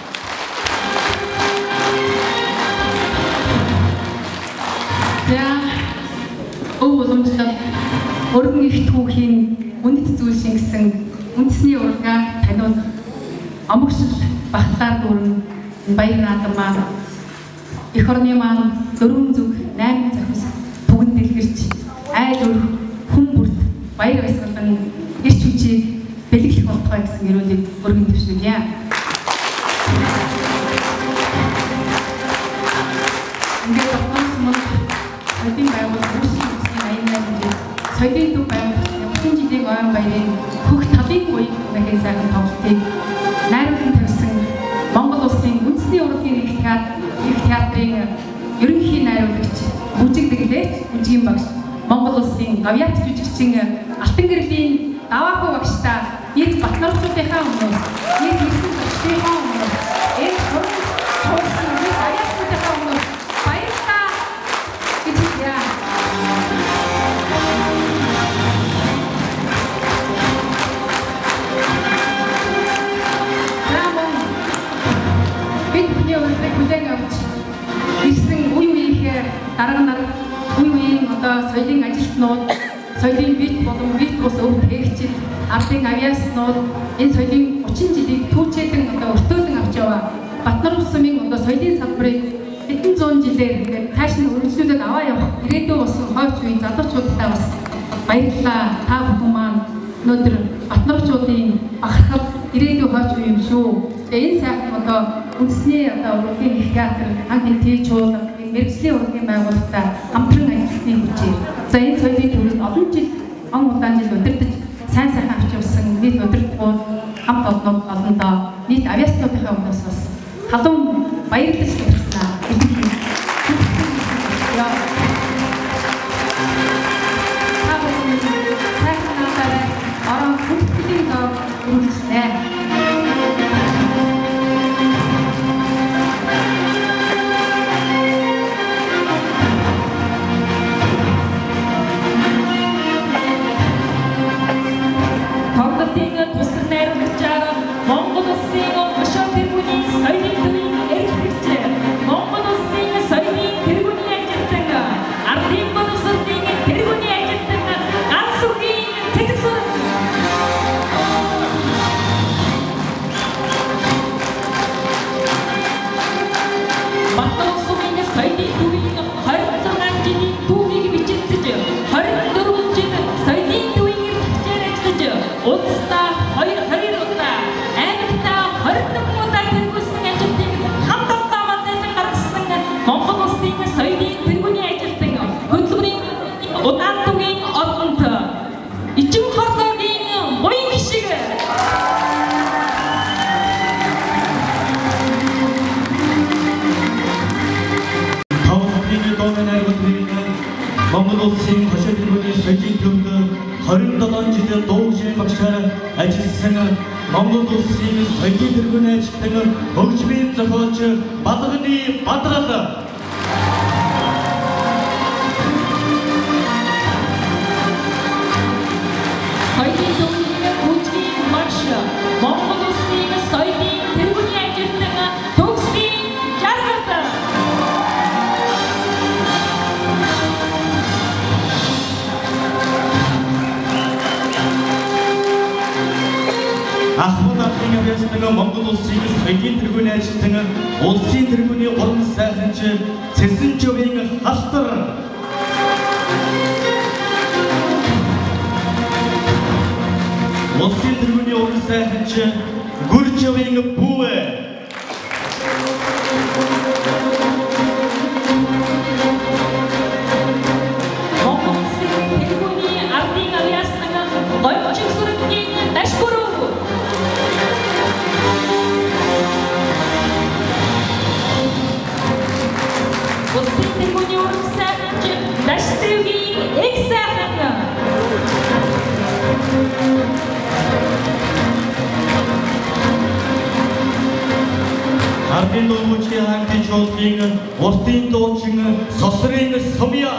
За өв уламжлал өргөн их түүхийн үнэт зүйл шингэсэн үндэсний урлагаа таниуд амгшил багтаар дүүрэн баяр наадам маань эх орны маань дөрвөн зүг найрын захис түгэн дэлгэрч айл өр хүн бүрт баяр баясгалан ирч хүчийг бэлэглэх болтугай гэсэн эрүүлийг өргөн дэвшүүлье. Ингээд тогтмол соёлын байгууллага үүсгэн үзсэн аян жил соёлын төв байгууллага өвчин жилийн ойн баярын хөх талын үеийн нэгэн сайхан тоглолтыг найруулан тавьсан Монгол улсын үндэсний урлагийн их театр их театрын ерөнхий найруулагч бүжиг дэглэгч бүжгийн багш Монгол улсын гавьяат жүжигчин Алтан гэрлийн даваагүй багштай нийт Батнарчуудынхаа өмнөөс нийт ирсэн багшийнхаа өмнөөс энэ хурд хурсан нийт авьяасуудынхаа өмнөөс баярлалаа гэж хэлье. Рамон бид бүхний урлагийг бүлээн авч ирсэн үе үеийнхээ дарга нар үе үеийн одоо соёлын ажилтнууд соёлын бит болон бит бус өв тээгчид ардын авьяаснууд энэ соёлын гучин жилийг түүчээдэн одоо өртөөлөн авч яваа Батнар улс сумын одоо соёлын салбарыг хэдэн зуун жилээр ингээд цааш нь өргөжлүүлээд аваа явах ирээдүйн болсон хойч үеийн залуучуудтай бас баярлалаа. Та бүхэн маань өнөөдөр Батнарчуудын бахархал ирээдүйн хойч үе юм шүү. Тэгээ энэ сайхан одоо үндэсний одоо урлагийн их театр ан хэнтэй чуулга мэргэжлийн урлагийн байгууллагатай хамтран ажилласны хүчээр за энэ соёлын төвөнд олон жил он удаан жил удирдах сайн сайхан авч явсан нийт удирдлагууд хамт олнууд олондоо нийт авьяаснуудынхаа өмнөөс бас халуун баярлаж ярьснаа. Та бүхэн сайхан надаараа орон хүндэтгэлийн доо үргэлжлээ. Монгол улсын хошоо тэргүүний соёлын төвийн эрхлэгч Монгол хорин зургаан жилийн түүхийг бичигдэж хорин дөрвөн жил соёлын төвийн хэрэгцээр ажиллаж улсдаа хоёр хоёр удаа аймагтаа хорин нэгэн удаа тэргүүлсэн ажилтныг хамт олонний мэдээлэл гаргасан Монгол улсын соёлын тэргүүний ажилтан хөтөлбөрийн удаан түмийн одонт Ичим хордогийн буян гişиг Монгол улсын хошоо тэргүүний соёлын төвд хорин долоон жил дуу хэмжээ багшаар ажилласан Монгол улсын соёлын тэргүүний ажилтан хөгжмийн зохиолч Балганы Бадрал соёлын төвийн хөгжмийн багш Монгол улсын соёлын тэргүүний ажилтан Төгсгийн Жаргалт Ахмад Ахын авьяасдаг Монгол улсын соёлын тэргүүний ажилтан улсын тэргүүний уран сайханч Цэсэн Жовын халтар улсын тэргүүний уран сайханч Гүржовын Бүүвэ Монгол улсын тэргүүний ардын авьяасдаг Гомчиг сүргийн Дашбүрүү улсын тэргүүний уран сайханч Дашцэвгийн Эг сайхан Ардын дуучин хангын чуулгын уртын дуучин Сосрын Сумья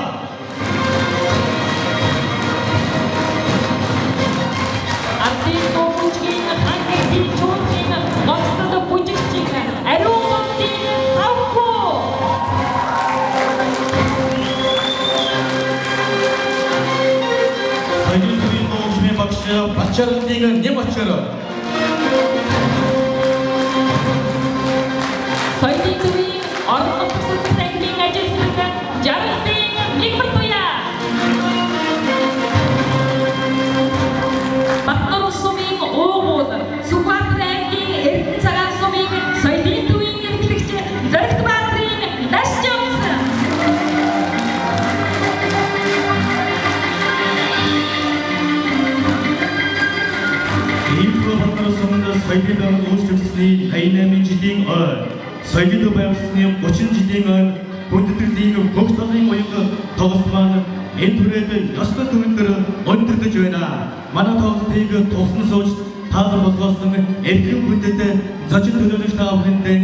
ардын дуучин хангын чуулгын Моцтод бүжигчин Ариун гомдын Тавху соёлын төвийн хөгжмийн багш Бачаалын Нямачар соёлын төвийн орон нутгийн английн ажилтнууд Жаргалтын Мигмартуя Батнар улс сумын Уугуул Сүхбаатар аймгийн Эрдэнэ цагаан сумын соёлын төвийн эрхлэгч Зоригт Баатрын Дашжамс Иймэрхүү Батнар суманд соёлын ам үйлчлэгчний хаяа наймын жилийн ой соёлын төв байгуулсны гучин жилийн ой хүндэтгэлийн хөгж талын уянга тоглолт маань энэ түрээд ёслол төвөндөр өндөрлөж байна. Манай тоглолтыг тусан сууж таалан болгоосон эрхэм хүндэт зочин төлөөлөгч та бүхэнд